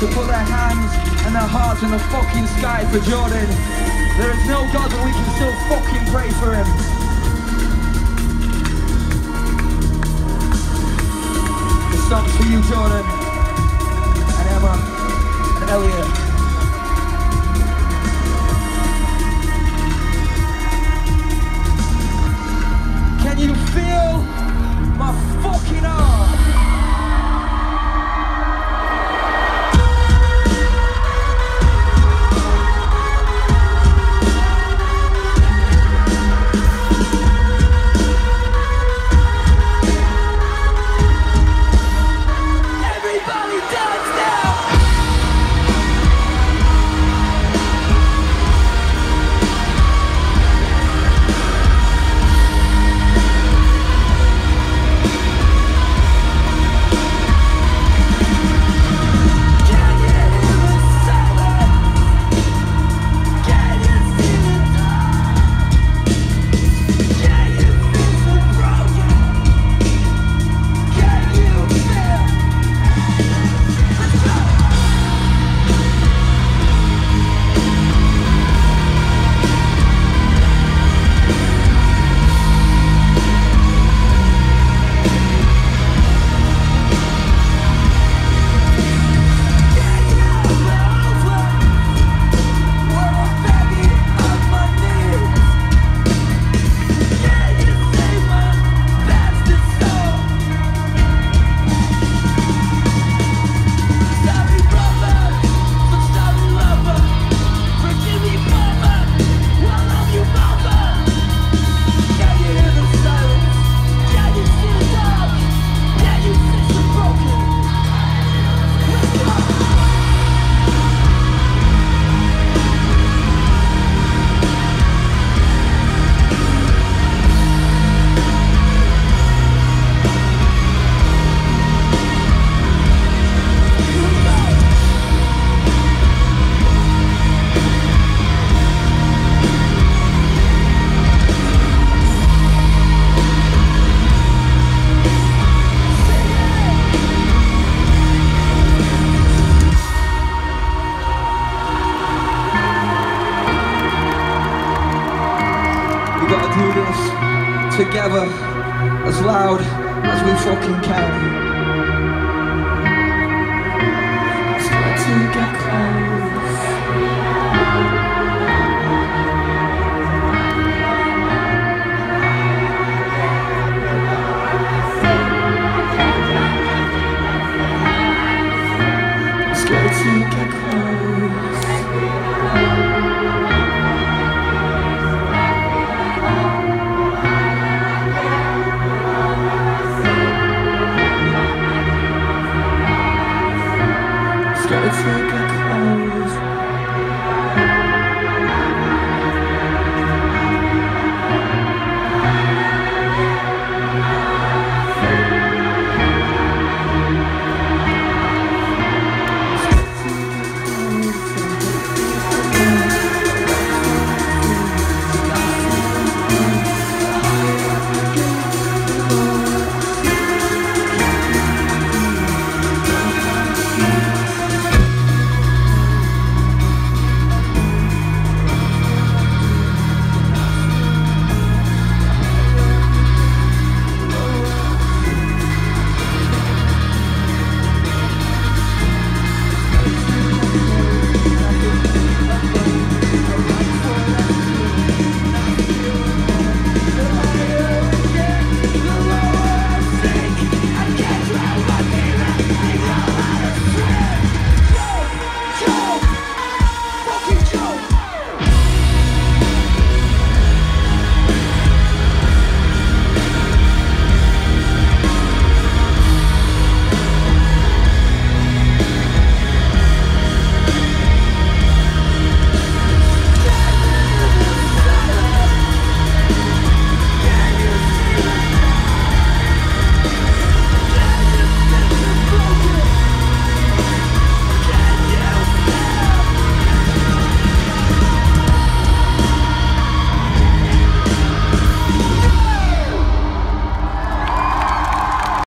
to put their hands and their hearts in the fucking sky for Jordan. There is no God, but we can still fucking pray for him. This song's for you, Jordan, and Emma, and Elliot. Can you feel my fucking heart? Together, as loud as we fucking can. Start to get close. Start to get close. It's like